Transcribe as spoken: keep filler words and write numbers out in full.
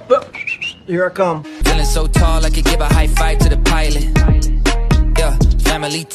Here I come. Feeling so tall, I could give a high five to the pilot. Yeah, family